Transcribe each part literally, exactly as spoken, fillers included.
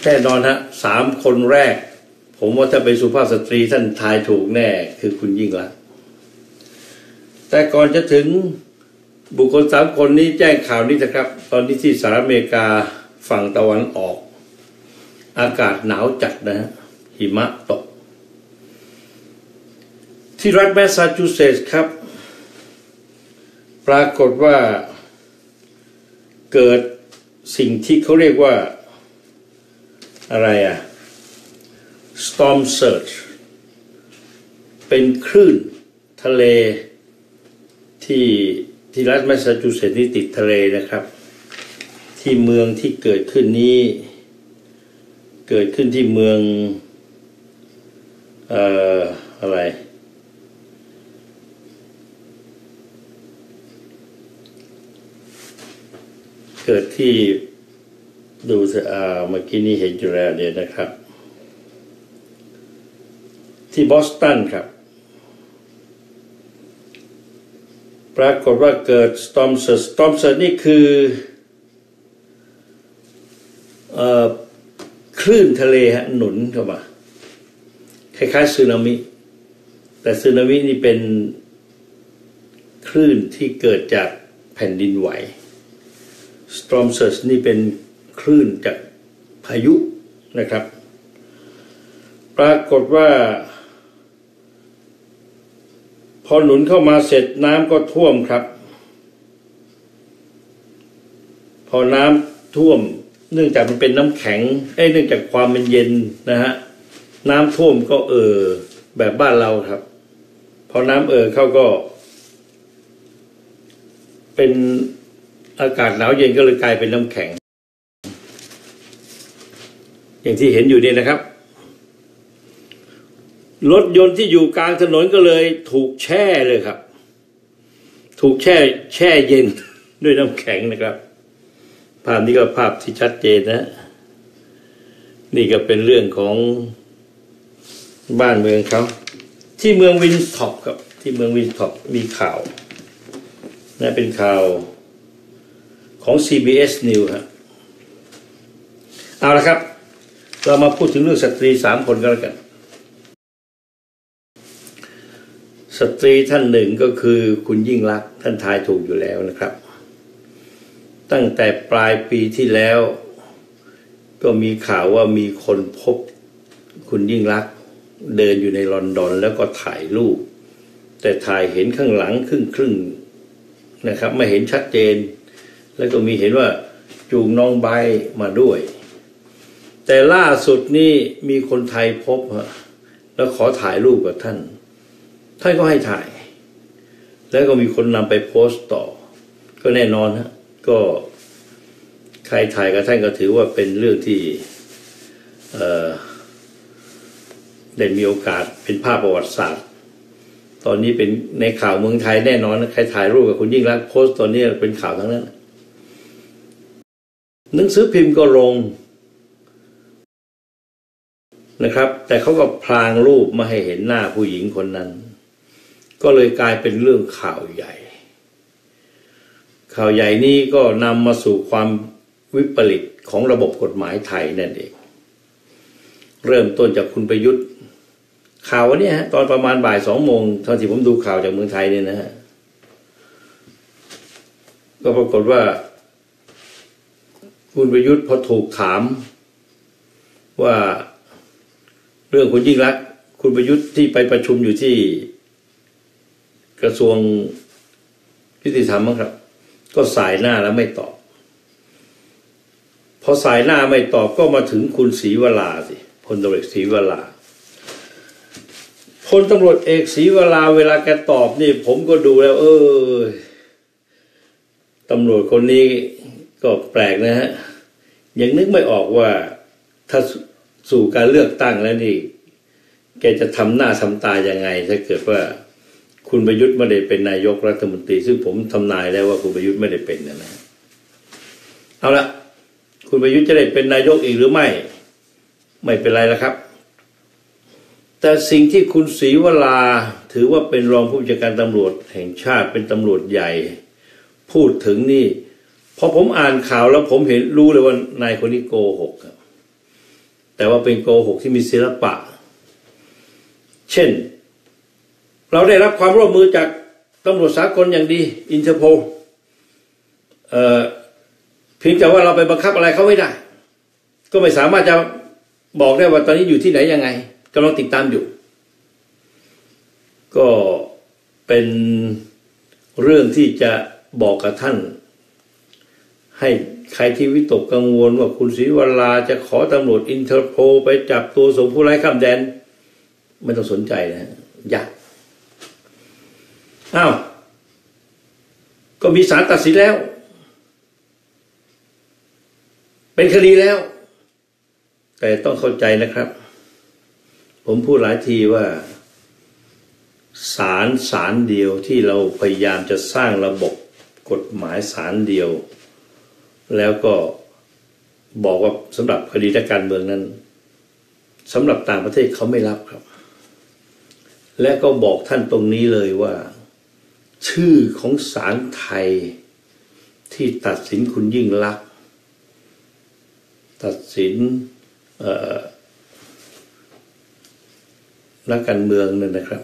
แน่นอนฮะสามคนแรกผมว่าถ้าเป็นสุภาพสตรีท่านทายถูกแน่คือคุณยิ่งลักษณ์แต่ก่อนจะถึงบุคคลสามคนนี้แจ้งข่าวนี้นะครับตอนนี้ที่สหรัฐอเมริกาฝั่งตะวันออกอากาศหนาวจัดนะฮะหิมะตกที่รัฐแมสซาชูเซตส์ครับปรากฏว่าเกิดสิ่งที่เขาเรียกว่าอะไรอะ storm surge เป็นคลื่นทะเลที่ที่รัฐแมสซาชูเซตส์นี่ติดทะเลนะครับที่เมืองที่เกิดขึ้นนี้เกิดขึ้นที่เมืองเอ่ออะไรเกิดที่ดูอ่าเมื่อกี้นี้เห็นอยู่แล้วเนี่ยนะครับที่บอสตันครับปรากฏว่าเกิด storm surge storm surge นี่คือเอ่อคลื่นทะเลฮะหนุนเข้ามาคล้ายๆสึนามิแต่สึนามินี่เป็นคลื่นที่เกิดจากแผ่นดินไหว storm surge นี่เป็นคลื่นจากพายุนะครับปรากฏว่าพอหนุนเข้ามาเสร็จน้ำก็ท่วมครับพอน้ำท่วมเนื่องจากมันเป็นน้ำแข็งเอ้ยเนื่องจากความมันเย็นนะฮะน้ำท่วมก็เอ่อแบบบ้านเราครับพอน้ำเอ่อเข้าก็เป็นอากาศหนาวเย็นก็เลยกลายเป็นน้ำแข็งอย่างที่เห็นอยู่นี่นะครับรถยนต์ที่อยู่กลางถนนก็เลยถูกแช่เลยครับถูกแช่แช่เย็นด้วยน้ำแข็งนะครับภาพนี้ก็ภาพที่ชัดเจนนะนี่ก็เป็นเรื่องของบ้านเมืองเขาที่เมืองวินสท็อปครับที่เมืองวินสท็อปมีข่าวนะเป็นข่าวของ ซี บี เอส News ครับเอาละครับเรามาพูดถึงเรื่องสตรีสามคนกันแล้วกันสตรีท่านหนึ่งก็คือคุณยิ่งลักษณ์ท่านทายถูกอยู่แล้วนะครับตั้งแต่ปลายปีที่แล้วก็มีข่าวว่ามีคนพบคุณยิ่งลักษณ์เดินอยู่ในลอนดอนแล้วก็ถ่ายรูปแต่ถ่ายเห็นข้างหลังครึ่งครึ่งนะครับไม่เห็นชัดเจนแล้วก็มีเห็นว่าจูงน้องใบมาด้วยแต่ล่าสุดนี่มีคนไทยพบฮะแล้วขอถ่ายรูปกับท่านท่านก็ให้ถ่ายแล้วก็มีคนนำไปโพสต์ต่อก็แน่นอนฮะก็ใครถ่ายกับท่านก็ถือว่าเป็นเรื่องที่เอ่อได้มีโอกาสเป็นภาพประวัติศาสตร์ตอนนี้เป็นในข่าวเมืองไทยแน่นอนใครถ่ายรูปกับคุณยิ่งลักษณ์โพสต์ตอนนี้เป็นข่าวทั้งนั้นหนังสือพิมพ์ก็ลงนะครับแต่เขาก็พรางรูปมาให้เห็นหน้าผู้หญิงคนนั้นก็เลยกลายเป็นเรื่องข่าวใหญ่ข่าวใหญ่นี้ก็นำมาสู่ความวิปริตของระบบกฎหมายไทยนั่นเองเริ่มต้นจากคุณประยุทธ์ข่าววันนี้ฮะตอนประมาณบ่ายสองโมงตอนที่ผมดูข่าวจากเมืองไทยเนี่ยนะฮะก็ปรากฏว่าคุณประยุทธ์พอถูกถามว่าเรื่องคุณยิ่งลักษณ์คุณประยุทธ์ที่ไปประชุมอยู่ที่กระทรวงยุติธรรมมั้งครับก็สายหน้าแล้วไม่ตอบพอสายหน้าไม่ตอบก็มาถึงคุณศรีวราสิพลตำรวจศรีวราพลตำรวจเอกศรีวราเวลาแกตอบนี่ผมก็ดูแล้วเออตำรวจคนนี้ก็แปลกนะฮะยังนึกไม่ออกว่าถ้าสู่การเลือกตั้งแล้วนี่แกจะทำหน้าทำตายังไงถ้าเกิดว่าคุณประยุทธ์ไม่ได้เป็นนายกรัฐมนตรีซึ่งผมทำนายแล้วว่าคุณประยุทธ์ไม่ได้เป็นนะนะเอาละคุณประยุทธ์จะได้เป็นนายกอีกหรือไม่ไม่เป็นไรแล้วครับแต่สิ่งที่คุณศรีวราถือว่าเป็นรองผู้บัญชาการตำรวจแห่งชาติเป็นตำรวจใหญ่พูดถึงนี่พอผมอ่านข่าวแล้วผมเห็นรู้เลยว่านายคนนี้โกหกครับแต่ว่าเป็นโกหกที่มีศิลปะเช่นเราได้รับความร่วมมือจากตำรวจสากลอย่างดีอินเตอร์โพลเอ่อเพียงแต่ว่าเราไปบังคับอะไรเขาไม่ได้ก็ไม่สามารถจะบอกได้ว่าตอนนี้อยู่ที่ไหนยังไงกำลังติดตามอยู่ก็เป็นเรื่องที่จะบอกกับท่านให้ใครที่วิตกกังวลว่าคุณศรีวราจะขอตำรวจอินเตอร์โพลไปจับตัวส่งผู้ร้ายข้ามแดนไม่ต้องสนใจนะยากอ้าวก็มีศาลตัดสินแล้วเป็นคดีแล้วแต่ต้องเข้าใจนะครับผมพูดหลายทีว่าศาลศาลเดียวที่เราพยายามจะสร้างระบบกฎหมายศาลเดียวแล้วก็บอกว่าสำหรับคดีทางการเมืองนั้นสำหรับต่างประเทศเขาไม่รับครับและก็บอกท่านตรงนี้เลยว่าชื่อของศาลไทยที่ตัดสินคุณยิ่งลักษณ์ตัดสินนักการเมืองนั่นนะครับ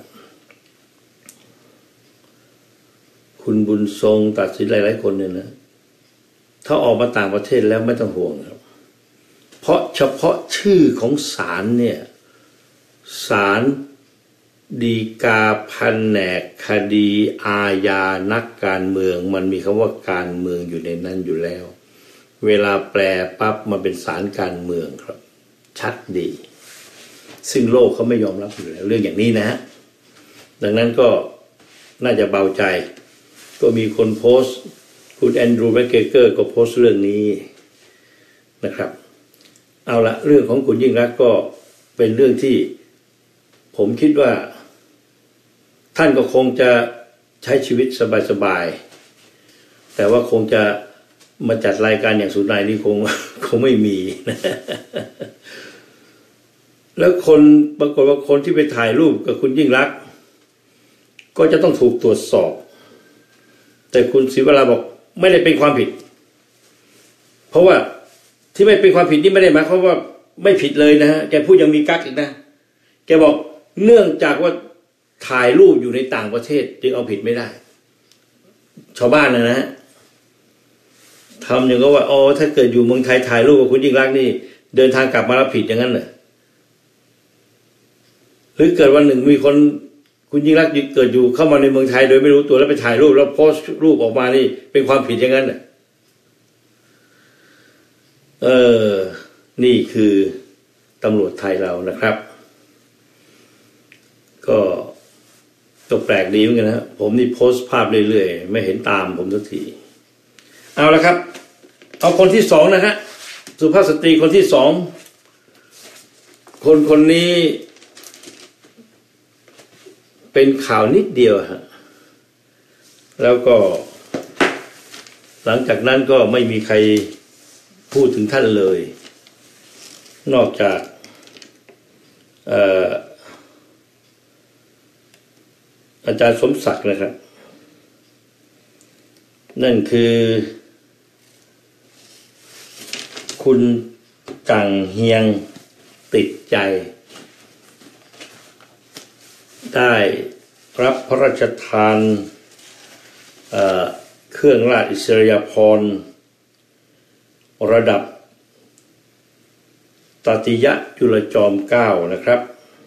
คุณบุญทรงตัดสินหลายๆคนเนี่ยนะถ้าออกมาต่างประเทศแล้วไม่ต้องห่วงครับเพราะเฉพาะชื่อของศาลเนี่ยศาลฎีกาแผนกคดีอาญานักการเมืองมันมีคำว่าการเมืองอยู่ในนั้นอยู่แล้วเวลาแปลปั๊บมาเป็นศาลการเมืองครับชัดดีซึ่งโลกเขาไม่ยอมรับอยู่แล้วเรื่องอย่างนี้นะฮะดังนั้นก็น่าจะเบาใจก็มีคนโพสต์คุณแอนดรูว์ แมคเกรเกอร์ก็โพสต์เรื่องนี้นะครับเอาละเรื่องของคุณยิ่งรักก็เป็นเรื่องที่ผมคิดว่าท่านก็คงจะใช้ชีวิตสบายๆแต่ว่าคงจะมาจัดรายการอย่างสุดนายนี่คงคงไม่มีนะแล้วคนปรากฏว่าคนที่ไปถ่ายรูปกับคุณยิ่งรักก็จะต้องถูกตรวจสอบแต่คุณศรีวราบอกไม่ได้เป็นความผิดเพราะว่าที่ไม่เป็นความผิดนี่ไม่ได้หมายความว่าไม่ผิดเลยนะฮะแกพูดยังมีกั๊กอีกนะแกบอกเนื่องจากว่าถ่ายรูปอยู่ในต่างประเทศจึงเอาผิดไม่ได้ชาวบ้านนะนะทำอย่างก็ว่าอ๋อถ้าเกิดอยู่เมืองไทยถ่ายรูปกับคุณยิ่งรักนี่เดินทางกลับมาแล้วผิดอย่างนั้นเหรอหรือเกิดวันหนึ่งมีคนคุณยิ่งรักเกิดอยู่เข้ามาในเมืองไทยโดยไม่รู้ตัวแล้วไปถ่ายรูปแล้วโพสต์รูปออกมานี่เป็นความผิดอย่างนั้นเหรอเออนี่คือตำรวจไทยเรานะครับก็ตกแปลกดีเหมือนกันนะผมนี่โพสต์ภาพเรื่อยๆไม่เห็นตามผมสักทีเอาละครับเอาคนที่สองนะฮะสุภาพสตรีคนที่สองคนคนนี้เป็นข่าวนิดเดียวฮะแล้วก็หลังจากนั้นก็ไม่มีใครพูดถึงท่านเลยนอกจากเอ่ออาจารย์สมศักดิ์นะครับนั่นคือคุณกังเฮียงติดใจได้รับพระราชทานเอ่อเครื่องราชอิสริยาภรณ์ระดับตติยจุลจอมเกล้านะครับ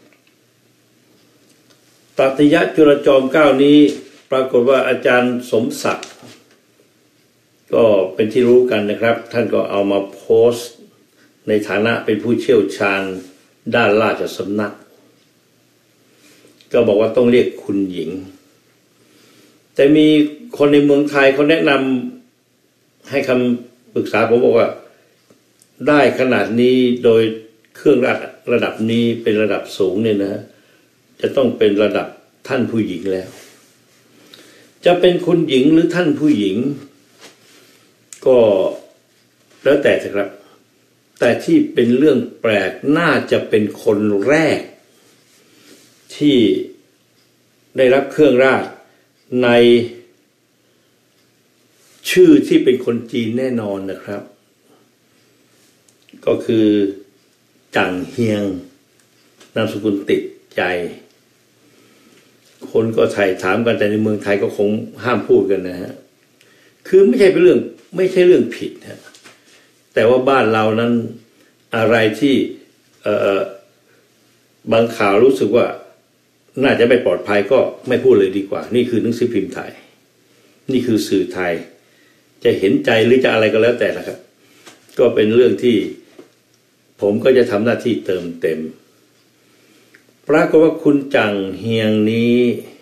ตติยจุลจอมเกล้านี้ปรากฏว่าอาจารย์สมศักดิ์ก็เป็นที่รู้กันนะครับท่านก็เอามาโพสต์ในฐานะเป็นผู้เชี่ยวชาญด้านราชสำนักก็บอกว่าต้องเรียกคุณหญิงแต่มีคนในเมืองไทยเขาแนะนำให้คำปรึกษาผมบอกว่าได้ขนาดนี้โดยเครื่องราชระดับนี้เป็นระดับสูงเนี่ยนะจะต้องเป็นระดับท่านผู้หญิงแล้วจะเป็นคุณหญิงหรือท่านผู้หญิงก็แล้วแต่เถอะครับแต่ที่เป็นเรื่องแปลกน่าจะเป็นคนแรกที่ได้รับเครื่องราชในชื่อที่เป็นคนจีนแน่นอนนะครับก็คือจังเฮียงนามสกุลติดใจคนก็ไถ่ถามกันแต่ในเมืองไทยก็คงห้ามพูดกันนะฮะคือไม่ใช่เป็นเรื่องไม่ใช่เรื่องผิดฮะแต่ว่าบ้านเรานั้นอะไรที่เอ่อบางข่าวรู้สึกว่าน่าจะไม่ปลอดภัยก็ไม่พูดเลยดีกว่านี่คือหนังสือพิมพ์ไทยนี่คือสื่อไทยจะเห็นใจหรือจะอะไรก็แล้วแต่นะครับก็เป็นเรื่องที่ผมก็จะทำหน้าที่เติมเต็มปรากฏว่าคุณจังเฮียงนี้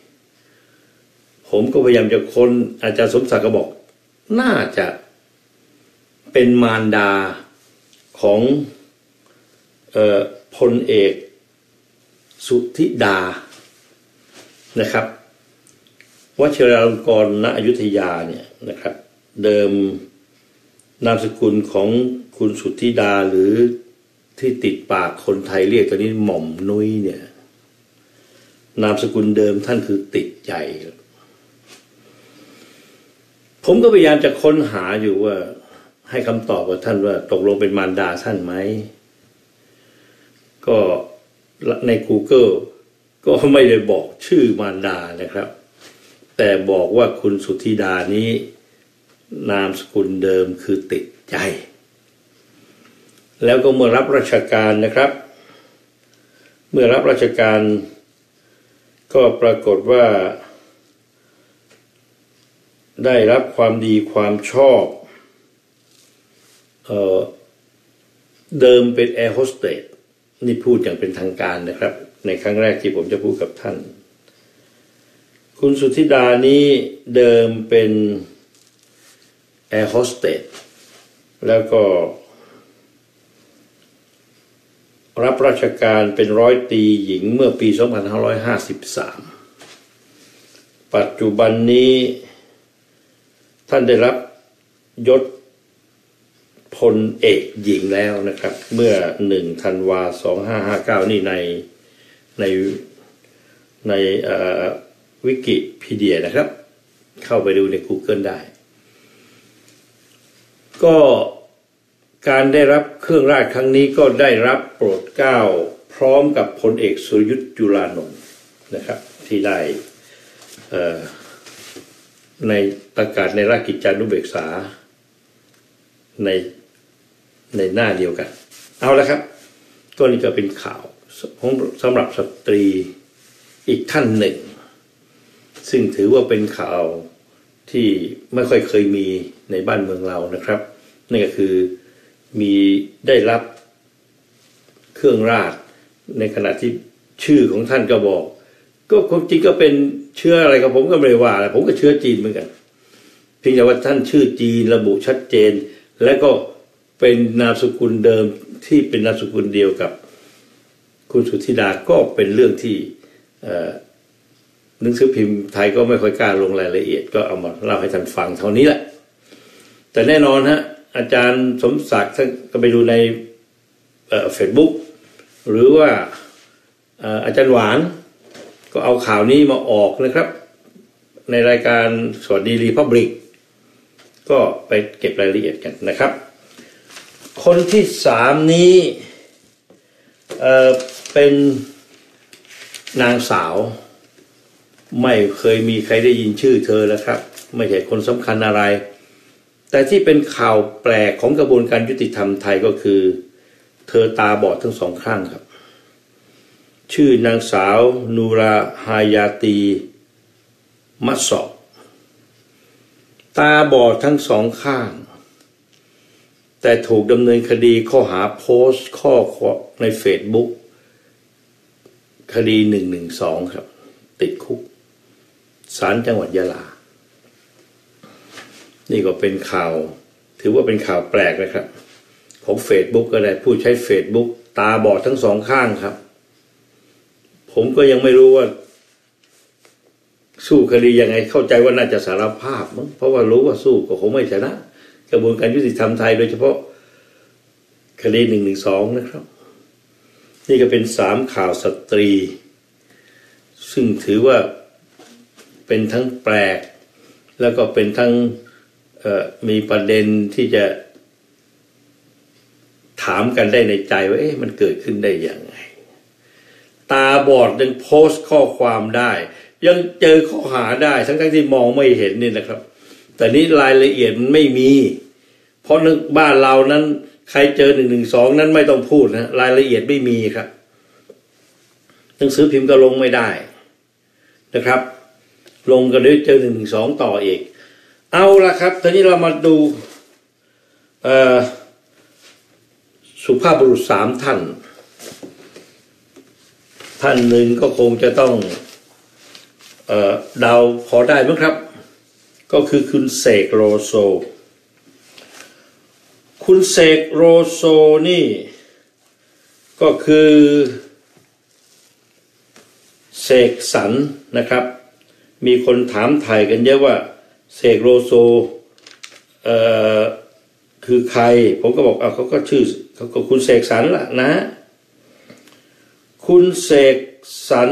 ผมก็พยายามจะค้นอาจารย์สมศักดิ์ก็บอกน่าจะเป็นมารดาของเอ่อพลเอกสุธิดานะครับวชิราลงกรณอยุธยาเนี่ยนะครับเดิมนามสกุลของคุณสุธิดาหรือที่ติดปากคนไทยเรียกตอนนี้หม่อมนุ้ยเนี่ยนามสกุลเดิมท่านคือติดใจผมก็พยายามจะค้นหาอยู่ว่าให้คำตอบกับท่านว่าตกลงเป็นมารดาท่านไหมก็ใน Google ก็ไม่ได้บอกชื่อมารดานะครับแต่บอกว่าคุณสุธิดานี้นามสกุลเดิมคือติดใจแล้วก็เมื่อรับราชการนะครับเมื่อรับราชการก็ปรากฏว่าได้รับความดีความชอบเอ่อเดิมเป็นแอร์โฮสเตสนี่พูดอย่างเป็นทางการนะครับในครั้งแรกที่ผมจะพูดกับท่านคุณสุธิดานี้เดิมเป็นแอร์โฮสเตสแล้วก็รับราชการเป็นร้อยตรีหญิงเมื่อปีสองพันห้าร้อยห้าสิบสามปัจจุบันนี้ท่านได้รับยศพลเอกหญิงแล้วนะครับเมื่อหนึ่งธันวาสองห้าห้าเก้านี่ในในในวิกิพีเดียนะครับเข้าไปดูใน Google ได้ก็การได้รับเครื่องราชครั้งนี้ก็ได้รับโปรดเกล้าพร้อมกับพลเอกสุรยุทธ์จุลานนท์นะครับที่ได้ในประกาศในราชกิจจานุเบกษาในในหน้าเดียวกันเอาละครับก็นี่ก็เป็นข่าวสำหรับสตรีอีกท่านหนึ่งซึ่งถือว่าเป็นข่าวที่ไม่ค่อยเคยมีในบ้านเมืองเรานะครับนั่นก็คือมีได้รับเครื่องราชในขณะที่ชื่อของท่านก็บอกก็ความจริงก็เป็นเชื้ออะไรกับผมก็ไม่ได้ว่าอะไรผมก็เชื้อจีนเหมือนกันเพียงแต่ว่าท่านชื่อจีนระบุชัดเจนและก็เป็นนามสกุลเดิมที่เป็นนามสกุลเดียวกับคุณสุธิดาก็เป็นเรื่องที่หนังสือพิมพ์ไทยก็ไม่ค่อยกล้าลงรายละเอียดก็เอามาเล่าให้ท่านฟังเท่านี้แหละแต่แน่นอนฮะอาจารย์สมศักดิ์ท่านก็ไปดูในเอ่อ Facebook หรือว่าอาจารย์หวานก็เอาข่าวนี้มาออกนะครับในรายการสวัสดีรีพับลิกก็ไปเก็บรายละเอียดกันนะครับคนที่สามนี้เอ่อเป็นนางสาวไม่เคยมีใครได้ยินชื่อเธอแล้วครับไม่ใช่คนสำคัญอะไรแต่ที่เป็นข่าวแปลกของกระบวนการยุติธรรมไทยก็คือเธอตาบอดทั้งสองข้างครับชื่อนางสาวนูราฮายาตีมัสซอตาบอดทั้งสองข้างแต่ถูกดำเนินคดีข้อหาโพสต์ข้อความใน Facebook คดีหนึ่งหนึ่งสองครับติดคุกศาลจังหวัดยะลานี่ก็เป็นข่าวถือว่าเป็นข่าวแปลกนะครับของ Facebook ก็ได้ผู้ใช้ Facebook ตาบอดทั้งสองข้างครับผมก็ยังไม่รู้ว่าสู้คดียังไงเข้าใจว่าน่าจะสารภาพมั้งเพราะว่ารู้ว่าสู้ก็คงไม่ชนะกระบวนการยุติธรรมไทยโดยเฉพาะคดีหนึ่งหนึ่งสองนะครับนี่ก็เป็นสามข่าวสตรีซึ่งถือว่าเป็นทั้งแปลกแล้วก็เป็นทั้งมีประเด็นที่จะถามกันได้ในใจว่าเอ๊ะมันเกิดขึ้นได้ยังไงตาบอดยังโพสต์ข้อความได้ยังเจอข้อหาได้ทั้งๆที่มองไม่เห็นนี่นะครับแต่นี้รายละเอียดมันไม่มีเพราะนึกบ้านเรานั้นใครเจอหนึ่งหนึ่งสองนั้นไม่ต้องพูดนะรายละเอียดไม่มีครับหนังสือพิมพ์ก็ลงไม่ได้นะครับลงกันด้วยเจอหนึ่งหนึ่งสองต่ออีกเอาละครับทีนี้เรามาดูสุภาพบุรุษสามท่านท่านหนึ่งก็คงจะต้องเอ่อเดาพอได้มั้งครับก็คือคุณเสกโลโซคุณเสกโลโซนี่ก็คือเสกสรรนะครับมีคนถามไทยกันเยอะว่าเสกโลโซเอ่อคือใครผมก็บอกอ่ะเขาก็ชื่อเขาก็คุณเสกสรรล่ะนะคุณเสกสรร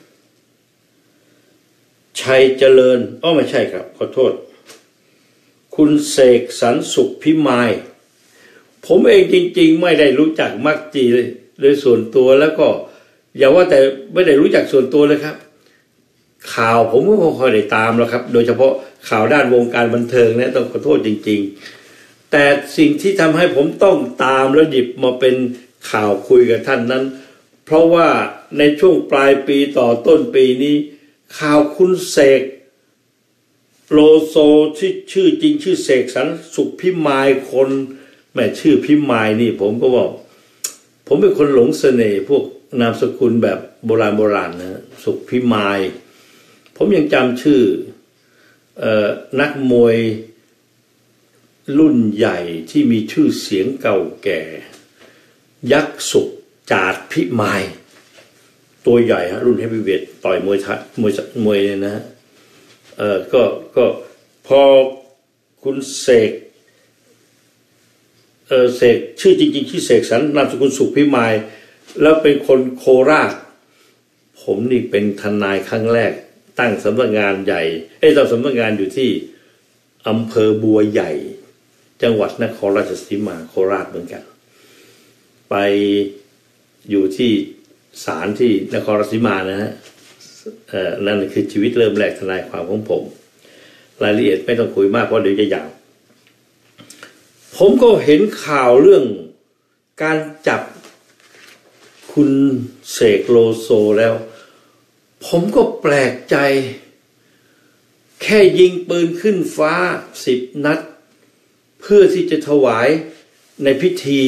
ชัยเจริญอ้อไม่ใช่ครับขอโทษคุณเสกสรรสุขพิมายผมเองจริงๆไม่ได้รู้จักมักจีเลยโดยส่วนตัวแล้วก็อย่าว่าแต่ไม่ได้รู้จักส่วนตัวเลยครับข่าวผมก็ไม่ค่อยได้ตามแล้วครับโดยเฉพาะข่าวด้านวงการบันเทิงเนี่ยต้องขอโทษจริงๆแต่สิ่งที่ทำให้ผมต้องตามแล้วหยิบมาเป็นข่าวคุยกับท่านนั้นเพราะว่าในช่วงปลายปีต่อต้นปีนี้ข่าวคุณเสกโลโซที่ชื่อจริงชื่อเสกสรรสุขพิมายคนแม่ชื่อพิมายนี่ผมก็บอกผมเป็นคนหลงเสน่ห์พวกนามสกุลแบบโบราณโบราณนะสุขพิมายผมยังจำชื่อเอ่อนักมวยรุ่นใหญ่ที่มีชื่อเสียงเก่าแก่ยักษ์สุขจาดพิมายตัวใหญ่ฮะรุ่นเฮฟวีเวทต่อยมวยทัดมวยมวยเนี่ยนะเออก็ก็พอคุณเสกเออเสกชื่อจริงๆที่เสกสรรนามสกุลสุขพิมายแล้วเป็นคนโคราชผมนี่เป็นทนายครั้งแรกตั้งสำนักงานใหญ่เอ้ยตั้งสำนักงานอยู่ที่อำเภอบัวใหญ่จังหวัดนครราชสีมาโคราชเหมือนกันไปอยู่ที่ศาลที่นครราชสีมานะฮะเอ่อนั่นคือชีวิตเริ่มแรกทนายความของผมรายละเอียดไม่ต้องคุยมากเพราะเดี๋ยวจะยาวผมก็เห็นข่าวเรื่องการจับคุณเสกโลโซแล้วผมก็แปลกใจแค่ยิงปืนขึ้นฟ้าสิบนัดเพื่อที่จะถวายในพิธี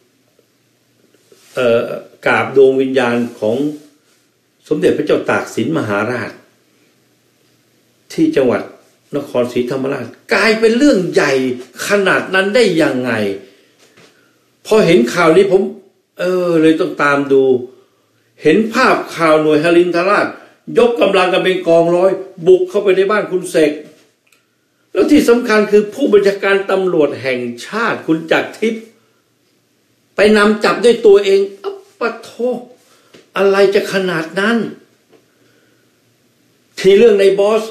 เอ่อกราบดวงวิญญาณของสมเด็จพระเจ้าตากสินมหาราชที่จังหวัดนครศรีธรรมราชกลายเป็นเรื่องใหญ่ขนาดนั้นได้ยังไงพอเห็นข่าวนี้ผมเออเลยต้องตามดูเห็นภาพข่าวหน่วยหรินทราชยกกำลังกันเป็นกองร้อยบุกเข้าไปในบ้านคุณเสกแล้วที่สำคัญคือผู้บัญชาการตำรวจแห่งชาติคุณจักรทิพย์ไปนำจับด้วยตัวเองอัปปะโทอะไรจะขนาดนั้นที่เรื่องในบอส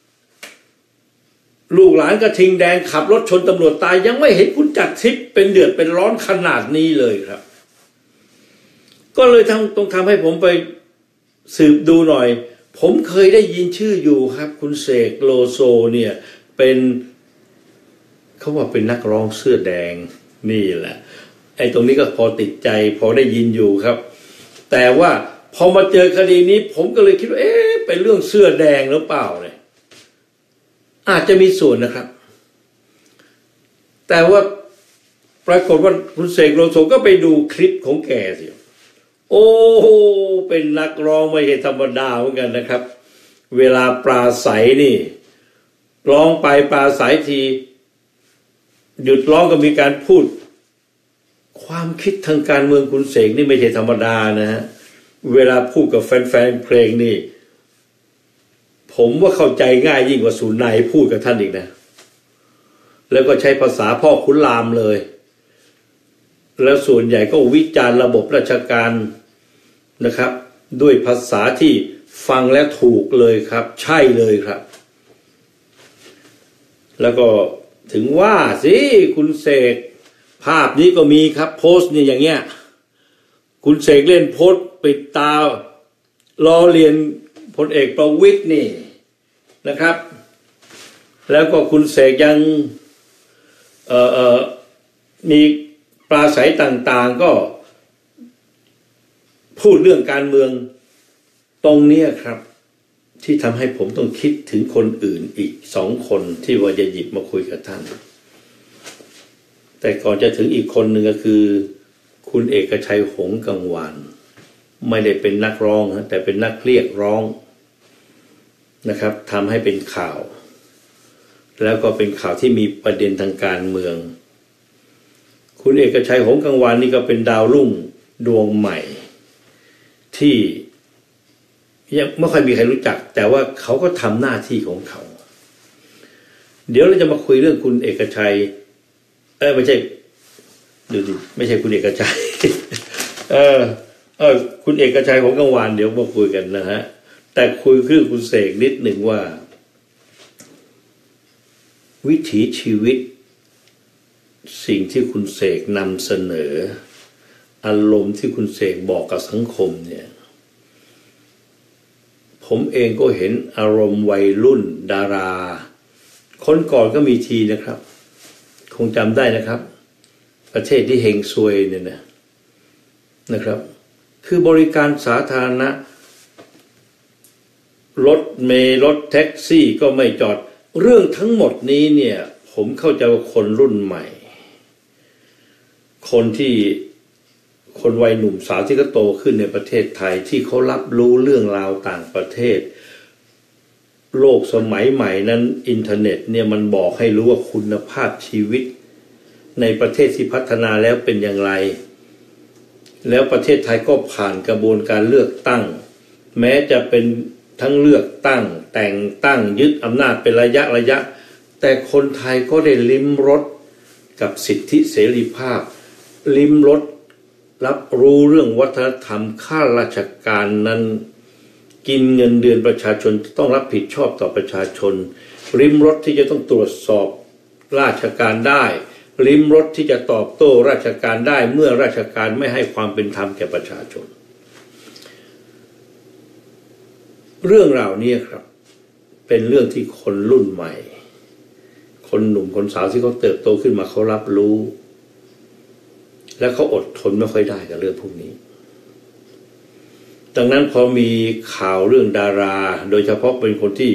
ลูกหลานกระทิงแดงขับรถชนตำรวจตายยังไม่เห็นคุณจักรทิพย์เป็นเดือดเป็นร้อนขนาดนี้เลยครับก็เลยต้องต้องทำให้ผมไปสืบดูหน่อยผมเคยได้ยินชื่ออยู่ครับคุณเสกโลโซเนี่ยเป็นเขาว่าเป็นนักร้องเสื้อแดงนี่แหละไอ้ตรงนี้ก็พอติดใจพอได้ยินอยู่ครับแต่ว่าพอมาเจอคดีนี้ผมก็เลยคิดว่าเอ๊ะเป็นเรื่องเสื้อแดงหรือเปล่าเนี่ยอาจจะมีส่วนนะครับแต่ว่าปรากฏว่าคุณเสกโลโซก็ไปดูคลิปของแกสิโอ้โหเป็นนักร้องไม่ใช่ธรรมดาเหมือนกันนะครับเวลาปราศัยนี่ร้องไปปราศัยทีหยุดร้องก็มีการพูดความคิดทางการเมืองคุณเสกนี่ไม่ใช่ธรรมดานะฮะเวลาพูดกับแฟนๆเพลงนี่ผมว่าเข้าใจง่ายยิ่งกว่าสุนัยพูดกับท่านอีกนะแล้วก็ใช้ภาษาพ่อขุนรามเลยแล้วส่วนใหญ่ก็วิจารณ์ระบบราชการนะครับด้วยภาษาที่ฟังและถูกเลยครับใช่เลยครับแล้วก็ถึงว่าสิคุณเสกภาพนี้ก็มีครับโพสต์เนี่ยอย่างเงี้ยคุณเสกเล่นโพสต์ปิดตาล้อเลียนพลเอกประวิตรนี่นะครับแล้วก็คุณเสกยังเอ่อเอ่อมีปราศัยต่างๆก็พูดเรื่องการเมืองตรงนี้ครับที่ทำให้ผมต้องคิดถึงคนอื่นอีกสองคนที่ว่าจะหยิบมาคุยกับท่านแต่ก่อนจะถึงอีกคนหนึ่งก็คือคุณเอกชัยหงส์กังวานไม่ได้เป็นนักร้องแต่เป็นนักเรียกร้องนะครับทำให้เป็นข่าวแล้วก็เป็นข่าวที่มีประเด็นทางการเมืองคุณเอกชัยหงส์กังวานนี่ก็เป็นดาวรุ่งดวงใหม่ที่ยังไม่ค่อยมีใครรู้จักแต่ว่าเขาก็ทำหน้าที่ของเขาเดี๋ยวเราจะมาคุยเรื่องคุณเอกชัยเออไม่ใช่ดูดิไม่ใช่คุณเอกชัย เออเออคุณเอกชัยหงส์กังวานเดี๋ยวมาคุยกันนะฮะแต่คุยเรื่องคุณเสกนิดหนึ่งว่าวิถีชีวิตสิ่งที่คุณเสกนำเสนออารมณ์ที่คุณเสกบอกกับสังคมเนี่ยผมเองก็เห็นอารมณ์วัยรุ่นดาราคนก่อนก็มีทีนะครับคงจำได้นะครับประเทศที่เฮงซวยเนี่ยนะนะครับคือบริการสาธารณะรถเมล์รถแท็กซี่ก็ไม่จอดเรื่องทั้งหมดนี้เนี่ยผมเข้าใจว่าคนรุ่นใหม่คนที่คนวัยหนุ่มสาวที่เขาโตขึ้นในประเทศไทยที่เขารับรู้เรื่องราวต่างประเทศโลกสมัยใหม่นั้นอินเทอร์เน็ตเนี่ยมันบอกให้รู้ว่าคุณภาพชีวิตในประเทศที่พัฒนาแล้วเป็นอย่างไรแล้วประเทศไทยก็ผ่านกระบวนการเลือกตั้งแม้จะเป็นทั้งเลือกตั้งแต่งตั้งยึดอำนาจเป็นระยะระยะแต่คนไทยก็ได้ลิ้มรสกับสิทธิเสรีภาพลิ้มรสรับรู้เรื่องวัฒนธรรมข้าราชการนั้นกินเงินเดือนประชาชนต้องรับผิดชอบต่อประชาชนลิ้มรสที่จะต้องตรวจสอบราชการได้ลิ้มรสที่จะตอบโต้ราชการได้เมื่อราชการไม่ให้ความเป็นธรรมแก่ประชาชนเรื่องราวนี้ครับเป็นเรื่องที่คนรุ่นใหม่คนหนุ่มคนสาวที่เขาเติบโตขึ้นมาเขารับรู้และเขาอดทนไม่ค่อยได้กับเรื่องพวกนี้ดังนั้นพอมีข่าวเรื่องดาราโดยเฉพาะเป็นคนที่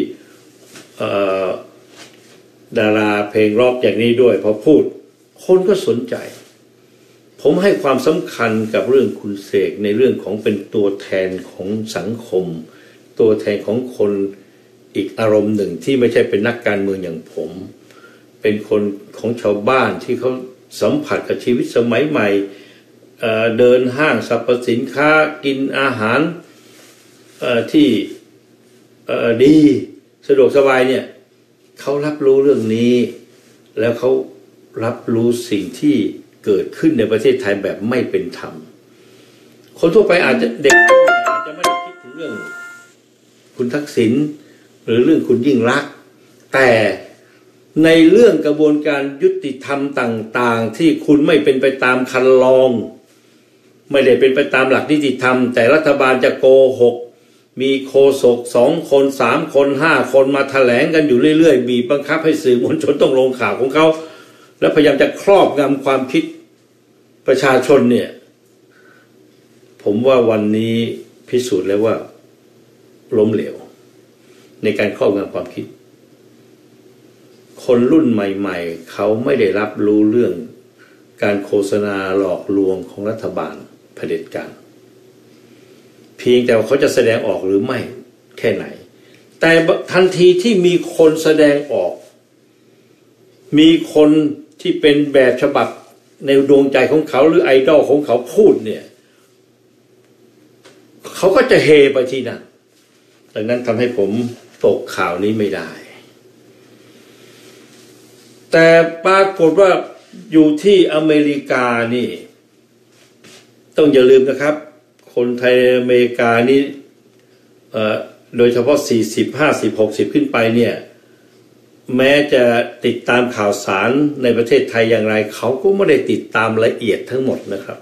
ดาราเพลงร็อกอย่างนี้ด้วยพอพูดคนก็สนใจผมให้ความสำคัญกับเรื่องคุณเสกในเรื่องของเป็นตัวแทนของสังคมตัวแทนของคนอีกอารมณ์หนึ่งที่ไม่ใช่เป็นนักการเมืองอย่างผมเป็นคนของชาวบ้านที่เขาสัมผัสกับชีวิตสมัยใหม่ เอ่อ เดินห้างสรรพสินค้ากินอาหารที่ดีสะดวกสบายเนี่ยเขารับรู้เรื่องนี้แล้วเขารับรู้สิ่งที่เกิดขึ้นในประเทศไทยแบบไม่เป็นธรรมคนทั่วไปอาจจะเด็กอาจจะไม่ได้คิดถึงเรื่องคุณทักษิณหรือเรื่องคุณยิ่งลักษณ์แต่ในเรื่องกระบวนการยุติธรรมต่างๆที่คุณไม่เป็นไปตามคันลองไม่ได้เป็นไปตามหลักนิติธรรมแต่รัฐบาลจะโกหกมีโฆษกสองคนสามคนห้าคนมาแถลงกันอยู่เรื่อยๆบีบบังคับให้สื่อมวลชนต้องลงข่าวของเขาและพยายามจะครอบงำความคิดประชาชนเนี่ยผมว่าวันนี้พิสูจน์แล้วว่าล้มเหลวในการครอบงำความคิดคนรุ่นใหม่ๆเขาไม่ได้รับรู้เรื่องการโฆษณาหลอกลวงของรัฐบาลเผด็จการเพียงแต่ว่าเขาจะแสดงออกหรือไม่แค่ไหนแต่ทันทีที่มีคนแสดงออกมีคนที่เป็นแบบฉบับในดวงใจของเขาหรือไอดอลของเขาพูดเนี่ยเขาก็จะเฮไปที่นั่นดังนั้นทำให้ผมตกข่าวนี้ไม่ได้แต่ปรากฏว่าอยู่ที่อเมริกานี่ต้องอย่าลืมนะครับคนไทยอเมริกานี่โดยเฉพาะสี่สิบ ห้าสิบ หกสิบขึ้นไปเนี่ยแม้จะติดตามข่าวสารในประเทศไทยอย่างไรเขาก็ไม่ได้ติดตามละเอียดทั้งหมดนะครับ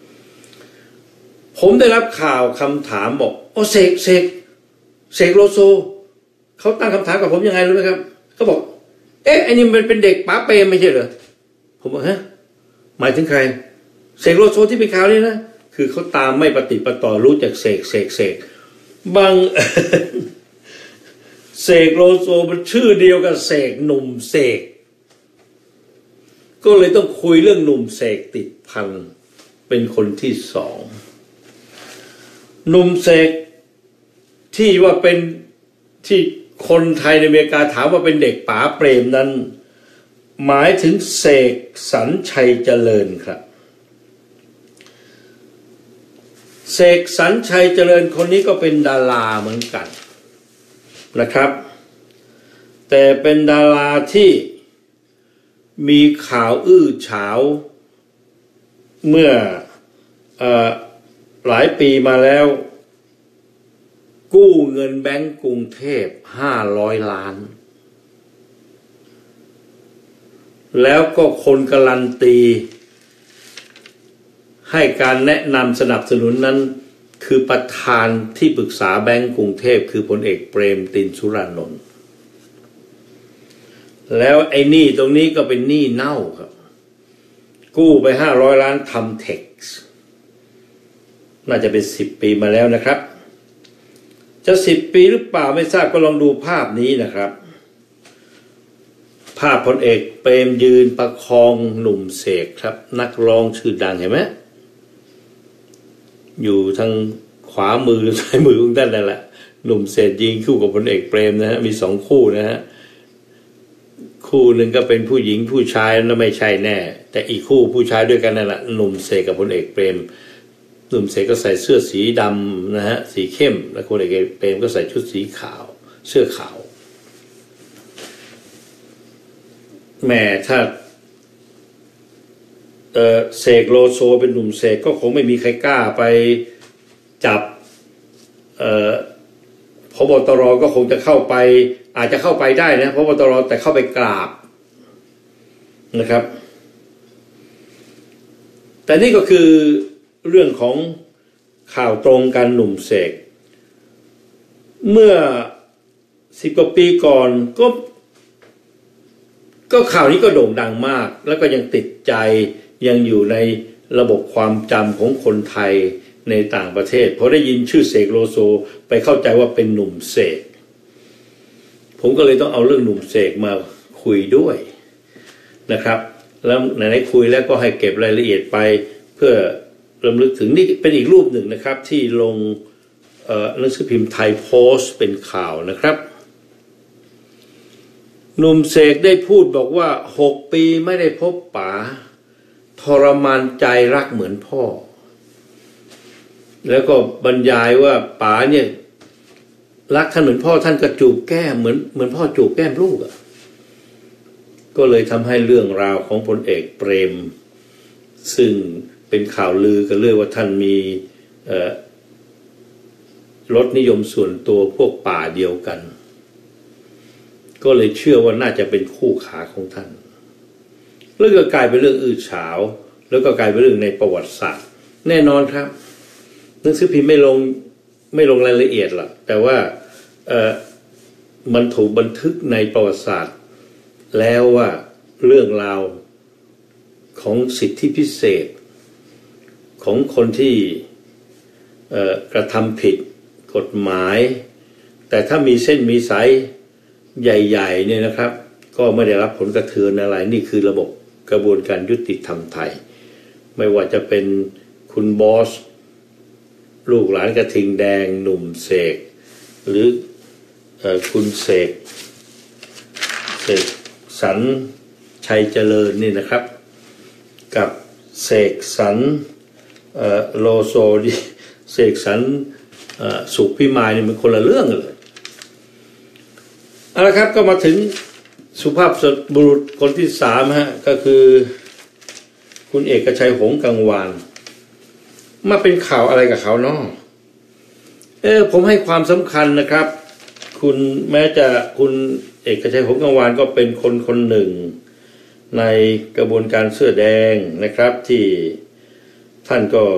ผมได้รับข่าวคำถามบอกโอ้เสกเสกเสกโลโซเขาตั้งคำถามกับผมยังไงรู้ไหมครับเขาบอกเอ๊ะไอ้นี่มันเป็นเด็กป๋าเปรมไม่ใช่เหรอผมบอกฮะหมายถึงใครเสกโลโซที่เป็นข่าวนี่นะคือเขาตามไม่ปฏิปต่อรู้จักเสกเสกเสกบาง เสกโลโซมันชื่อเดียวกับเสกหนุ่มเสกก็เลยต้องคุยเรื่องหนุ่มเสกติดพันเป็นคนที่สองหนุ่มเสกที่ว่าเป็นที่คนไทยในอเมริกาถามว่าเป็นเด็กป๋าเปรมนั้นหมายถึงเสกสรรชัยเจริญครับเสกสรรชัยเจริญคนนี้ก็เป็นดาราเหมือนกันนะครับแต่เป็นดาราที่มีข่าวอื้อฉาวเมื่อเอ่อหลายปีมาแล้วกู้เงินแบงก์กรุงเทพห้าร้อยล้านแล้วก็คนการันตีให้การแนะนำสนับสนุนนั้นคือประธานที่ปรึกษาแบงก์กรุงเทพคือพลเอกเปรมติณสุรานนท์แล้วไอ้หนี้ตรงนี้ก็เป็นหนี้เน่าครับกู้ไปห้าร้อยล้านทำเท็กซ์น่าจะเป็นสิบปีมาแล้วนะครับจะสิบปีหรือเปล่าไม่ทราบก็ลองดูภาพนี้นะครับภาพพลเอกเปรมยืนประคองหนุ่มเสกครับนักร้องชื่อดังเห็นไหมอยู่ทางขวามือซ้ายมือของท่านนั่นแหละหนุ่มเสกยิงคู่กับพลเอกเปรมนะฮะมีสองคู่นะฮะคู่หนึ่งก็เป็นผู้หญิงผู้ชายนั่นไม่ใช่แน่แต่อีกคู่ผู้ชายด้วยกันนั่นแหละหนุ่มเสกกับพลเอกเปรมหนุ่มเสกก็ใส่เสื้อสีดำนะฮะสีเข้มแล้วพลเอกเปรมก็ใส่ชุดสีขาวเสื้อขาวแม่ถ้าเอ่อเสกโลโซเป็นหนุ่มเสกก็คงไม่มีใครกล้าไปจับเอ่อพบตรก็คงจะเข้าไปอาจจะเข้าไปได้นะพบตรแต่เข้าไปกราบนะครับแต่นี่ก็คือเรื่องของข่าวตรงกันหนุ่มเสกเมื่อสิบกว่าปีก่อนก็ก็ข่าวนี้ก็โด่งดังมากแล้วก็ยังติดใจยังอยู่ในระบบความจำของคนไทยในต่างประเทศพอได้ยินชื่อเสกโลโซไปเข้าใจว่าเป็นหนุ่มเสกผมก็เลยต้องเอาเรื่องหนุ่มเสกมาคุยด้วยนะครับแล้วไหนๆคุยแล้วก็ให้เก็บรายละเอียดไปเพื่อรำลึกถึงนี่เป็นอีกรูปหนึ่งนะครับที่ลงหนังสือพิมพ์ไทยโพสต์เป็นข่าวนะครับหนุ่มเสกได้พูดบอกว่าหกปีไม่ได้พบป๋าทรมานใจรักเหมือนพ่อแล้วก็บรรยายว่าป๋าเนี่ยรักท่านเหมือนพ่อท่านก็จูบแก้มเหมือนเหมือนพ่อจูบแก้มลูกอ่ะก็เลยทำให้เรื่องราวของพลเอกเปรมซึ่งเป็นข่าวลือกันเรื่อยว่าท่านมีรสนิยมส่วนตัวพวกป่าเดียวกันก็เลยเชื่อว่าน่าจะเป็นคู่ขาของท่านแล้วก็กลายเป็นเรื่องอื้อฉาวแล้วก็กลายเป็นเรื่องในประวัติศาสตร์แน่นอนครับหนังสือพิมพ์ไม่ลงไม่ลงรายละเอียดหรอกแต่ว่าเอ่อมันถูกบันทึกในประวัติศาสตร์แล้วว่าเรื่องราวของสิทธิพิเศษของคนที่เอ่อกระทำผิดกฎหมายแต่ถ้ามีเส้นมีสายใหญ่ๆเนี่ยนะครับก็ไม่ได้รับผลกระเทือนอะไรนี่คือระบบกระบวนการยุติธรรมไทยไม่ว่าจะเป็นคุณบอสลูกหลานกระทิงแดงหนุ่มเสกหรือเอ่อคุณเสกเสกสรรชัยเจริญนี่นะครับกับเสกสรรเอ่อโลโซดิเสกสรรเอ่อสุขพิมายนี่มันคนละเรื่องเลยเอาละครับก็มาถึงสุภาพบุรุษคนที่สามฮะก็คือคุณเอกชัยหงส์กังวานมาเป็นข่าวอะไรกับเขาเนาะเออผมให้ความสำคัญนะครับคุณแม้จะคุณเอกชัยหงส์กังวานก็เป็นคนคนหนึ่งในกระบวนการเสื้อแดงนะครับที่ท่านก็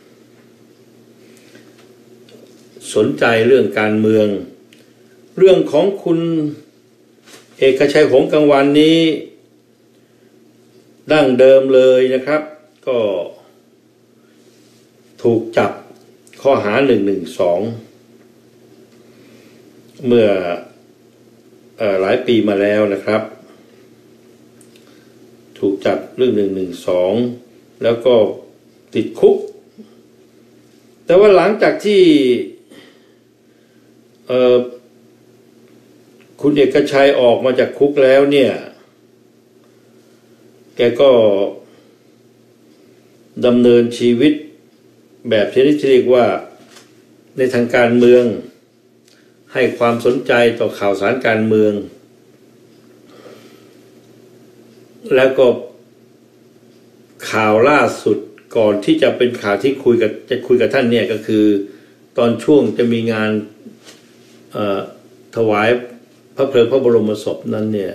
สนใจเรื่องการเมืองเรื่องของคุณเอกชัยหงส์กังวานนี้ดั้งเดิมเลยนะครับก็ถูกจับข้อหาหนึ่งหนึ่งสองเมื่อเอ่อหลายปีมาแล้วนะครับถูกจับเรื่องหนึ่งหนึ่งสองแล้วก็ติดคุกแต่ว่าหลังจากที่เอ่อคุณเอกชัยออกมาจากคุกแล้วเนี่ยแกก็ดำเนินชีวิตแบบที่เรียกว่าในทางการเมืองให้ความสนใจต่อข่าวสารการเมืองแล้วก็ข่าวล่าสุดก่อนที่จะเป็นข่าวที่คุยกับจะคุยกับท่านเนี่ยก็คือตอนช่วงจะมีงานถวายพระเพลิงพระบรมศพนั้นเนี่ย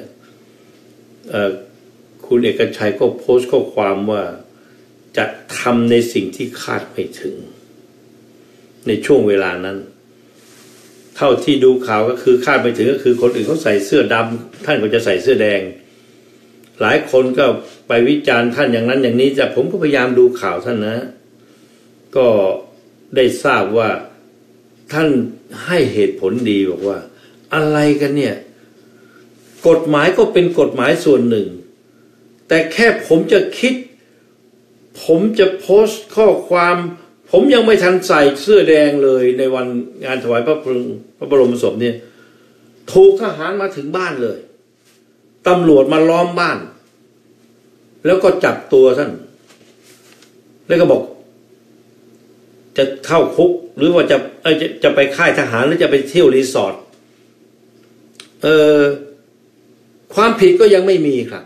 คุณเอกชัยก็โพสต์ข้อความว่าจะทำในสิ่งที่คาดไม่ถึงในช่วงเวลานั้นเท่าที่ดูข่าวก็คือคาดไม่ถึงก็คือคนอื่นเขาใส่เสื้อดำท่านก็จะใส่เสื้อแดงหลายคนก็ไปวิจารณ์ท่านอย่างนั้นอย่างนี้แต่ผมก็พยายามดูข่าวท่านนะก็ได้ทราบว่าท่านให้เหตุผลดีบอกว่าอะไรกันเนี่ยกฎหมายก็เป็นกฎหมายส่วนหนึ่งแต่แค่ผมจะคิดผมจะโพสต์ข้อความผมยังไม่ทันใส่เสื้อแดงเลยในวันงานถวายพระเพลิงพระบรมศพเนี่ยถูกทหารมาถึงบ้านเลยตำรวจมาล้อมบ้านแล้วก็จับตัวท่านแล้วก็บอกจะเข้าคุกหรือว่าจะเออจะจะไปค่ายทหารหรือจะไปเที่ยวรีสอร์ทเออความผิดก็ยังไม่มีครับ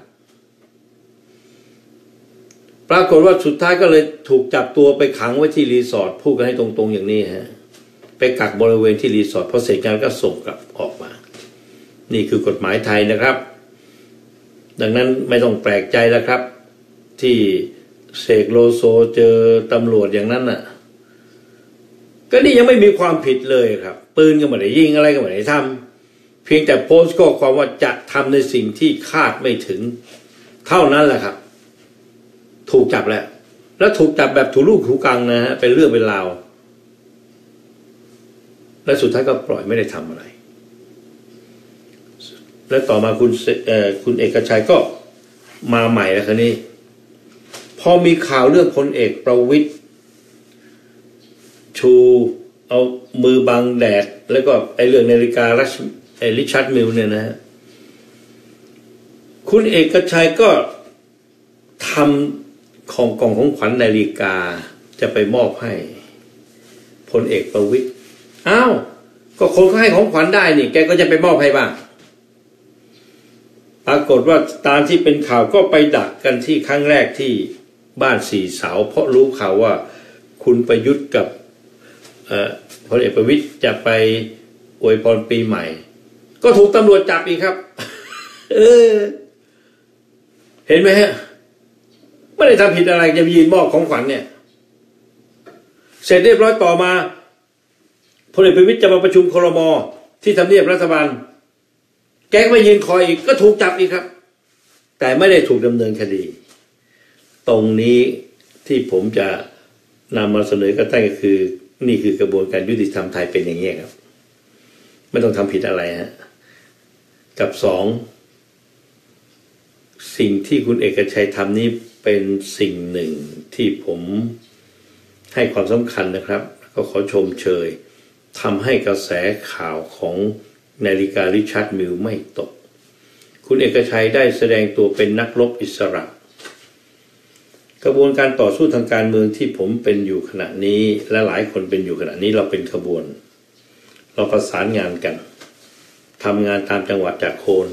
ปรากฏว่าสุดท้ายก็เลยถูกจับตัวไปขังไว้ที่รีสอร์ทพูดกันให้ตรงๆอย่างนี้ฮะไปกักบริเวณที่รีสอร์ทพอเสร็จงานก็ส่งกลับออกมานี่คือกฎหมายไทยนะครับดังนั้นไม่ต้องแปลกใจแล้วครับที่เสกโลโซเจอตำรวจอย่างนั้นน่ะก็นี่ยังไม่มีความผิดเลยครับปืนก็ไม่ได้ยิงอะไรก็ไม่ได้ทำเพียงแต่โพสต์ข้อความว่าจะทำในสิ่งที่คาดไม่ถึงเท่านั้นแหละครับถูกจับแล้วแล้วถูกจับแบบถูลูกถูกังนะฮะเป็นเรื่องเป็นราวและสุดท้ายก็ปล่อยไม่ได้ทำอะไรและต่อมาคุณเอ่อคุณเอกชัยก็มาใหม่แล้วคราวนี้พอมีข่าวเรื่องพลเอกประวิตรชูเอามือบังแดดแล้วก็ไอ้เรื่องนาฬิการัชไอ้ริชาร์ดมิลเนี่ยนะฮะคุณเอกชัยก็ทำของกล่องของขวัญนาฬิกาจะไปมอบให้พลเอกประวิตรอ้าวก็คนเขาให้ของขวัญได้นี่แกก็จะไปมอบให้บ้างปรากฏว่าตามที่เป็นข่าวก็ไปดักกันที่ครั้งแรกที่บ้านสี่เสาเพราะรู้ข่าวว่าคุณประยุทธ์กับพลเอกประวิตรจะไปอวยพรปีใหม่ก็ถูกตำรวจจับอีกครับเออเห็นไหมฮะไม่ได้ทำผิดอะไรจะยืนมอบของขวัญเนี่ยเสร็จเรียบร้อยต่อมาพลเอกประวิตรจะมาประชุมครม.ที่ทำเนียบรัฐบาลแกก็ไปยืนคอยอีกก็ถูกจับอีกครับแต่ไม่ได้ถูกดำเนินคดีตรงนี้ที่ผมจะนำมาเสนอกันก็คือนี่คือกระบวนการยุติธรรมไทยเป็นอย่างนี้ครับไม่ต้องทำผิดอะไรฮะกับสองสิ่งที่คุณเอกชัยทำนี้เป็นสิ่งหนึ่งที่ผมให้ความสำคัญนะครับก็ขอชมเชยทำให้กระแสข่าวของนาฬิการิชาร์ดมิลไม่ตกคุณเอกชัยได้แสดงตัวเป็นนักรบอิสระกระบวนการต่อสู้ทางการเมืองที่ผมเป็นอยู่ขณะนี้และหลายคนเป็นอยู่ขณะนี้เราเป็นขบวนเราประสานงานกันทำงานตามจังหวัดจากโคน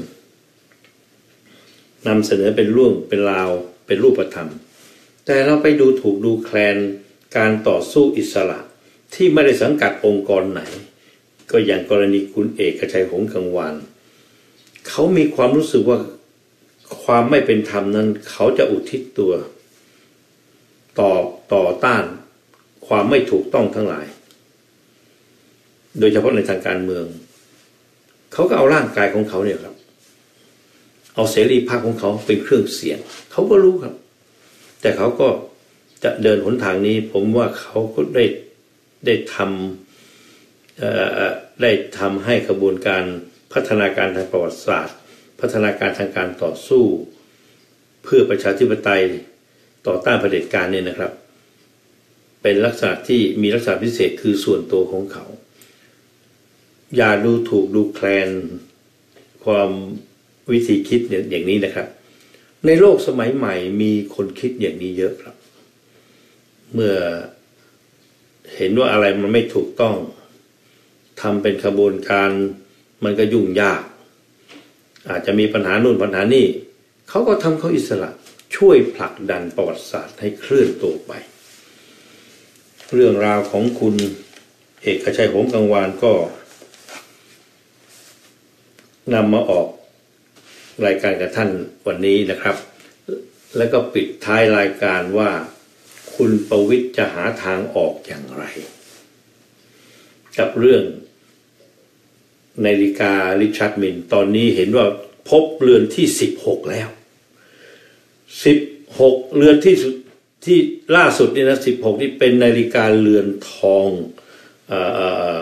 นำเสนอเป็นเรื่องเป็นราวเป็นรูปธรรมแต่เราไปดูถูกดูแคลนการต่อสู้อิสระที่ไม่ได้สังกัดองค์กรไหนก็อย่างกรณีคุณเอกชัยหงส์กังวานเขามีความรู้สึกว่าความไม่เป็นธรรมนั้นเขาจะอุทิศตัวต่อต่อต้านความไม่ถูกต้องทั้งหลายโดยเฉพาะในทางการเมืองเขาก็เอาร่างกายของเขาเนี่ยครับเอาเสรีภาพของเขาเป็นเครื่องเสียงเขาก็รู้ครับแต่เขาก็จะเดินหนทางนี้ผมว่าเขาก็ได้ได้ทำได้ทำให้กระบวนการพัฒนาการทางประวัติศาสตร์พัฒนาการทางการต่อสู้เพื่อประชาธิปไตยต่อต้านเผด็จการเนี่ยนะครับเป็นลักษณะที่มีลักษณะพิเศษคือส่วนตัวของเขาอย่าดูถูกดูแคลนความวิธีคิดอย่างนี้นะครับในโลกสมัยใหม่มีคนคิดอย่างนี้เยอะครับเมื่อเห็นว่าอะไรมันไม่ถูกต้องทำเป็นขบวนการมันก็ยุ่งยากอาจจะมีปัญหานู่นปัญหานี่เขาก็ทำเขาอิสระช่วยผลักดันประวัติศาสตร์ให้เคลื่อนตัวไปเรื่องราวของคุณเอกชัยหงส์กังวานก็นำมาออกรายการกับท่านวันนี้นะครับแล้วก็ปิดท้ายรายการว่าคุณประวิตรจะหาทางออกอย่างไรกับเรื่องนาฬิการิชาร์ดมิลตอนนี้เห็นว่าพบเรือนที่สิบหกแล้วสิบหกเรือนที่สุดที่ล่าสุดนี่นะสิบหกนี่เป็นนาฬิกาเรือนทองเอ่อ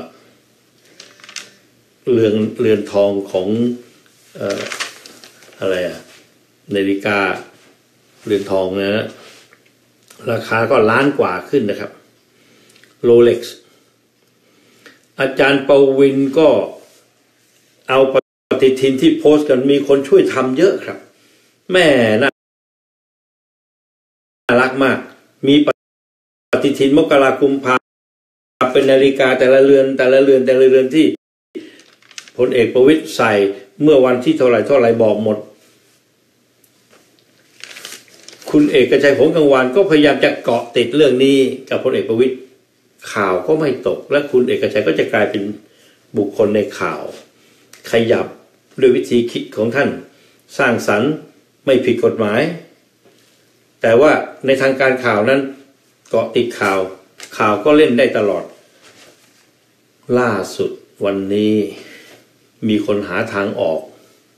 เรือนเรือนทองของเอ่ออะไรอะนาฬิกาเรือนทองนะราคาก็ล้านกว่าขึ้นนะครับโรเล็กซ์อาจารย์ปวินก็เอาปฏิทินที่โพสต์กันมีคนช่วยทำเยอะครับแม่น่ารักมากมีปฏิทินมกราคมพาเป็นนาฬิกาแต่ละเรือนแต่ละเรือนแต่ละเรือนที่พลเอกประวิตรใส่เมื่อวันที่เท่าไหร่เท่าไหร่บอกหมดคุณเอกชัยหงส์กังวานก็พยายามจะเกาะติดเรื่องนี้กับพลเอกประวิตรข่าวก็ไม่ตกและคุณเอกชัยก็จะกลายเป็นบุคคลในข่าวขยับด้วยวิธีคิดของท่านสร้างสรรค์ไม่ผิดกฎหมายแต่ว่าในทางการข่าวนั้นเกาะติดข่าวข่าวก็เล่นได้ตลอดล่าสุดวันนี้มีคนหาทางออก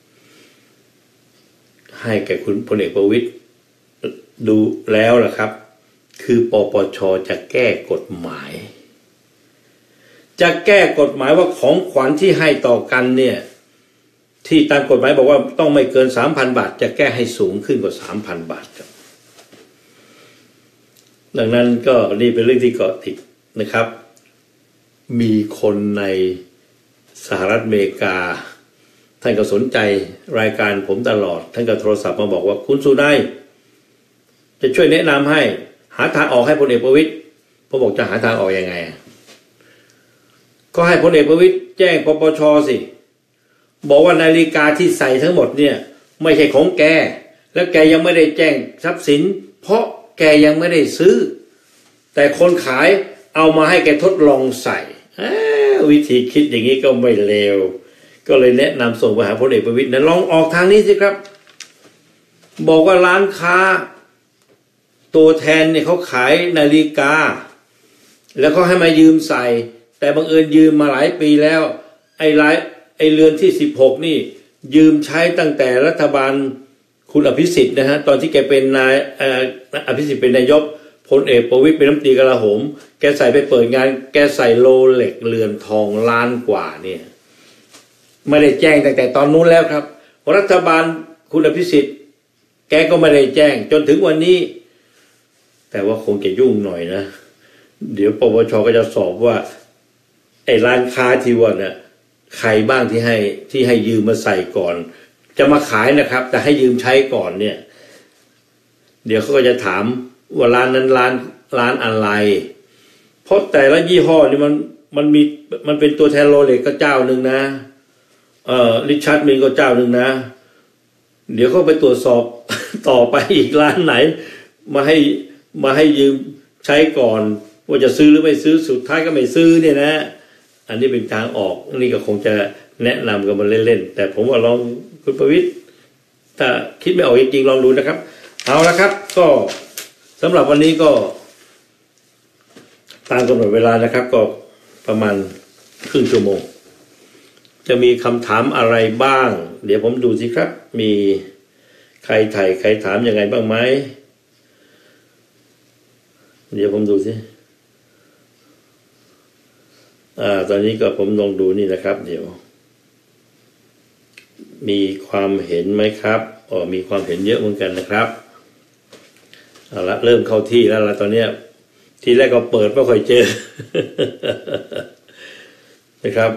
ให้แก่คุณพลเอกประวิตรดูแล้วล่ะครับคือปปช.จะแก้กฎหมายจะแก้กฎหมายว่าของขวัญที่ให้ต่อกันเนี่ยที่ตามกฎหมายบอกว่าต้องไม่เกิน สามพัน บาทจะแก้ให้สูงขึ้นกว่า สามพัน บาทครับดังนั้นก็นี่เป็นเรื่องที่เกาะติดนะครับมีคนในสหรัฐอเมริกาท่านก็สนใจรายการผมตลอดท่านก็โทรศัพท์มาบอกว่าคุณสุนัยจะช่วยแนะนำให้หาทางออกให้พลเอกประวิตรผมบอกจะหาทางออกยังไงก็ให้พลเอกประวิตรแจ้งปปช.สิบอกว่านาฬิกาที่ใส่ทั้งหมดเนี่ยไม่ใช่ของแกและแกยังไม่ได้แจ้งทรัพย์สินเพราะแกยังไม่ได้ซื้อแต่คนขายเอามาให้แกทดลองใส่วิธีคิดอย่างนี้ก็ไม่เลวก็เลยแนะนำส่งไปหาพลเอกประวิตรนะลองออกทางนี้สิครับบอกว่าร้านค้าตัวแทนเนี่ยเขาขายนาฬิกาแล้วเขาให้มายืมใส่แต่บังเอิญยืมมาหลายปีแล้วไอ้หลายไอ้เรือนที่สิบหกนี่ยืมใช้ตั้งแต่รัฐบาลคุณอภิสิทธิ์นะฮะตอนที่แกเป็นนายเอ่ออภิสิทธิ์เป็นนายกพลเอกประวิตรเป็นรัฐมนตรีกลาโหมแกใส่ไปเปิดงานแกใส่โรเล็กเรือนทองล้านกว่าเนี่ยไม่ได้แจ้งตั้งแต่ตอนนู้นแล้วครับรัฐบาลคุณอภิสิทธิ์แกก็ไม่ได้แจ้งจนถึงวันนี้แต่ว่าคงจะยุ่งหน่อยนะเดี๋ยวปปช.ก็จะสอบว่าไอ้ร้านค้าที่ว่าเนี่ยใครบ้างที่ให้ที่ให้ยืมมาใส่ก่อนจะมาขายนะครับแต่ให้ยืมใช้ก่อนเนี่ยเดี๋ยวเขาก็จะถามว่าร้านนั้นร้านร้านอะไรเพราะแต่ละยี่ห้อนี่มันมันมีมันเป็นตัวแทนโรเล็กก็เจ้าหนึ่งนะเอ่อริชาร์ดมิลก็เจ้าหนึ่งนะเดี๋ยวเขาไปตรวจสอบต่อไปอีกร้านไหนมาให้มาให้ยืมใช้ก่อนว่าจะซื้อหรือไม่ซื้อสุดท้ายก็ไม่ซื้อเนี่ยนะอันนี้เป็นทางออกนี่ก็คงจะแนะนำกันมาเล่นๆแต่ผมว่าลองคุณประวิตรถ้าคิดไม่ออกจริงๆลองดูนะครับเอาละครับก็สำหรับวันนี้ก็ตามกำหนดเวลานะครับก็ประมาณครึ่งชั่วโมงจะมีคำถามอะไรบ้างเดี๋ยวผมดูสิครับมีใครถ่ายใครถามยังไงบ้างไหมเดี๋ยวผมดูสิอ่าตอนนี้ก็ผมลองดูนี่นะครับเดี๋ยวมีความเห็นไหมครับอ๋อมีความเห็นเยอะเหมือนกันนะครับเอาละเริ่มเข้าที่แล้วละตอนเนี้ยทีแรกก็เปิดไม่ค่อยเจอ นะครับ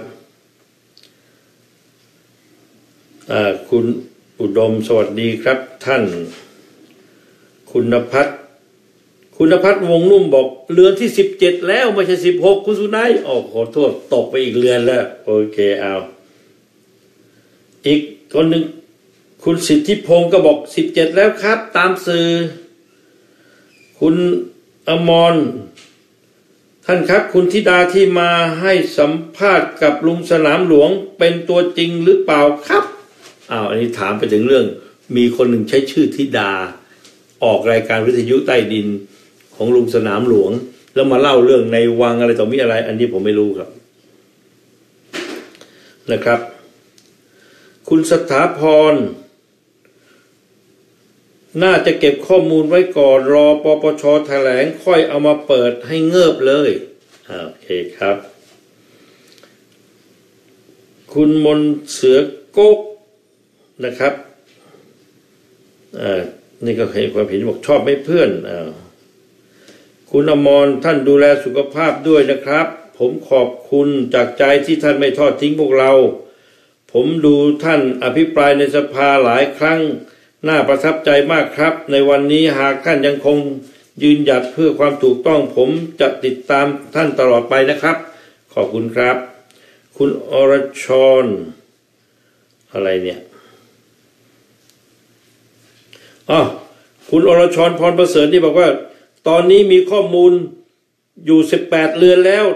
อ่าคุณอุดมสวัสดีครับท่านคุณพัฒน์คุณพัฒน์วงนุ่มบอกเรือนที่สิบเจ็ดแล้วไม่ใช่สิบหกคุณสุนัยอ๋อขอโทษตกไปอีกเรือนแล้วโอเคเอาอีกคนหนึ่งคุณสิทธิพงศ์ก็บอกสิบเจ็ดแล้วครับตามสื่อคุณอมรท่านครับคุณธิดาที่มาให้สัมภาษณ์กับลุงสนามหลวงเป็นตัวจริงหรือเปล่าครับอ้าวอันนี้ถามไปถึงเรื่องมีคนหนึ่งใช้ชื่อธิดาออกรายการวิทยุใต้ดินของลุงสนามหลวงแล้วมาเล่าเรื่องในวังอะไรต่อมีอะไรอันนี้ผมไม่รู้ครับนะครับคุณสถาพรน่าจะเก็บข้อมูลไว้ก่อนรอปปช.แถลงค่อยเอามาเปิดให้เงิบเลยโอเคครับคุณมนเสือโก๊กนะครับอ่านี่ก็เห็นความเห็นบอกชอบไม่เพื่อนอ่าคุณอมรท่านดูแลสุขภาพด้วยนะครับผมขอบคุณจากใจที่ท่านไม่ทอดทิ้งพวกเราผมดูท่านอภิปรายในสภาหลายครั้งน่าประทับใจมากครับในวันนี้หากท่านยังคงยืนหยัดเพื่อความถูกต้องผมจะติดตามท่านตลอดไปนะครับขอบคุณครับคุณอรชรอะไรเนี่ยอ๋อคุณอรชรพรประเสริฐที่บอกว่าตอนนี้มีข้อมูลอยู่สิบแปดเรือนแล้ว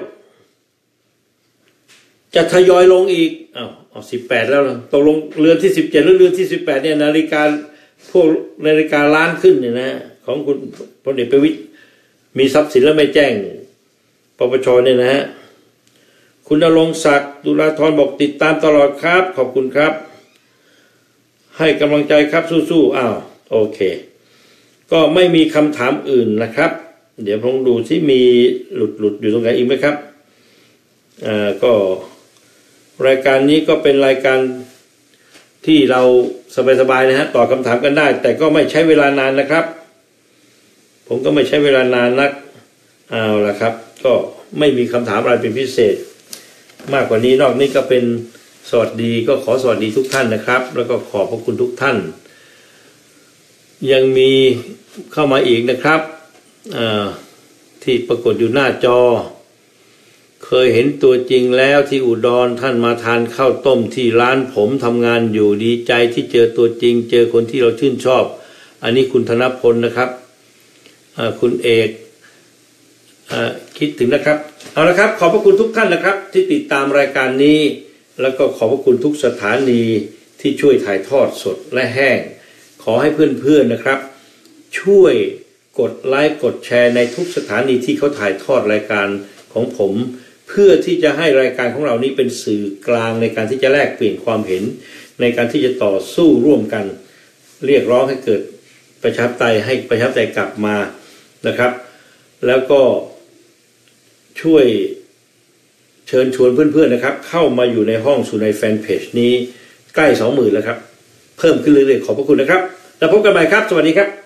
จะทยอยลงอีกอ้าวอ๋อสิบแปดแล้วตกลงเรือนที่สิบเจ็ดหรือเรือนที่สิบแปดเนี่ยนาฬิกาพวกนาฬิกาล้านขึ้นเนี่ยนะของคุณพลเอกประวิตรมีทรัพย์สินแล้วไม่แจ้งปปชเนี่ยนะฮะคุณณรงค์ศักดิ์ดุลาธรบอกติดตามตลอดครับขอบคุณครับให้กำลังใจครับสู้ๆอ้าวโอเคก็ไม่มีคำถามอื่นนะครับเดี๋ยวผมดูที่มีหลุดหลุดอยู่ตรงไหนอีกไหมครับอ่าก็รายการนี้ก็เป็นรายการที่เราสบายๆนะฮะตอบคำถามกันได้แต่ก็ไม่ใช้เวลานานนะครับผมก็ไม่ใช้เวลานานนักเอาละครับก็ไม่มีคำถามอะไรเป็นพิเศษมากกว่านี้นอกนี้ก็เป็นสวัสดีก็ขอสวัสดีทุกท่านนะครับแล้วก็ขอบพระคุณทุกท่านยังมีเข้ามาอีกนะครับที่ปรากฏอยู่หน้าจอเคยเห็นตัวจริงแล้วที่อุดรท่านมาทานข้าวต้มที่ร้านผมทำงานอยู่ดีใจที่เจอตัวจริงเจอคนที่เราชื่นชอบอันนี้คุณธนพลนะครับคุณเอกคิดถึงนะครับเอาละครับขอบพระคุณทุกท่านนะครับที่ติดตามรายการนี้แล้วก็ขอบพระคุณทุกสถานีที่ช่วยถ่ายทอดสดและแห้งขอให้เพื่อนๆนะครับช่วยกดไลค์กดแชร์ในทุกสถานีที่เขาถ่ายทอดรายการของผมเพื่อที่จะให้รายการของเรานี้เป็นสื่อกลางในการที่จะแลกเปลี่ยนความเห็นในการที่จะต่อสู้ร่วมกันเรียกร้องให้เกิดประชาธิปไตยให้ประชาธิปไตยกลับมานะครับแล้วก็ช่วยเชิญชวนเพื่อนๆนะครับเข้ามาอยู่ในห้องสู่ในแฟนเพจนี้ใกล้สองหมื่นแล้วครับเพิ่มขึ้นเรื่อยๆขอบพระคุณนะครับแล้วพบกันใหม่ครับสวัสดีครับ